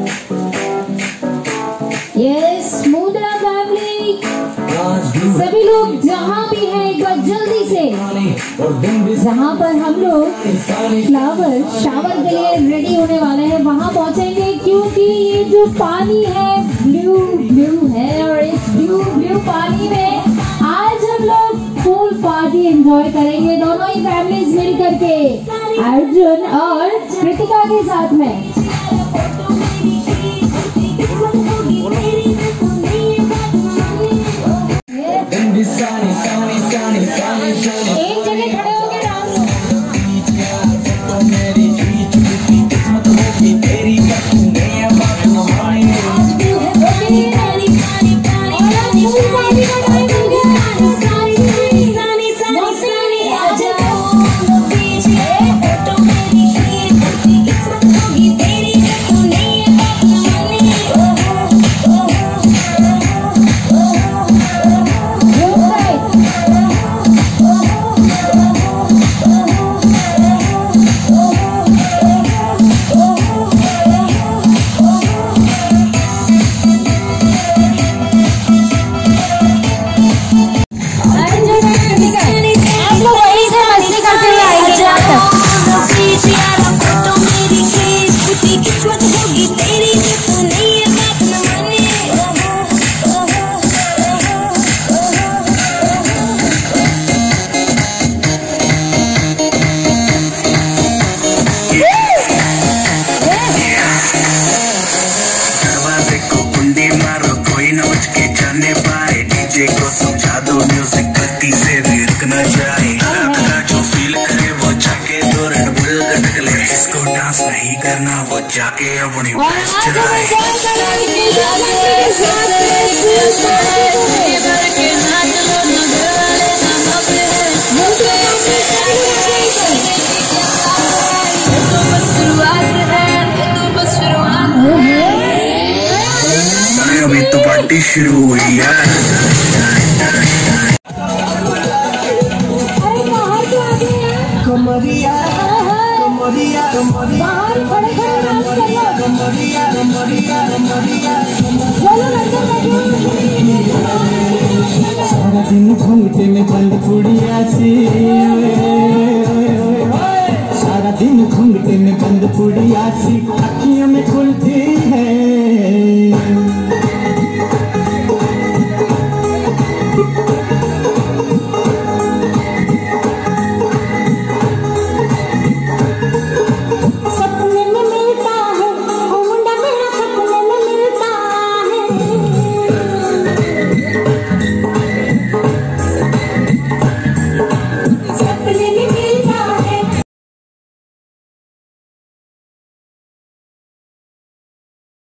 Yes, Mundra family, सभी लोग जहाँ भी हैं एक बार जल्दी से, जहाँ पर हम लोग फ्लावर शावर के लिए रेडी होने वाले हैं वहाँ पहुँचेंगे, क्योंकि ये जो पानी है ब्लू ब्लू है और इस ब्लू ब्लू पानी में आज हम लोग फुल पार्टी एंजॉय करेंगे, दोनों ही फैमिलीज मिल करके, अर्जुन और कृतिका के साथ में। एक जगह खड़े होके डांस। जाके अपनी बेस्ट चलाए। अभी तो पार्टी शुरू हुई है। कमरिया कमरिया कमरिया कमरिया कमरिया कमरिया सारा दिन घूमते में बंद कुड़िया सी